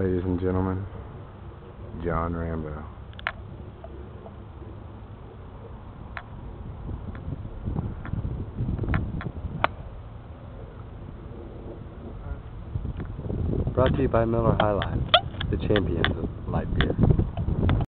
Ladies and gentlemen, John Rambo. Brought to you by Miller High Life, the champions of light beer.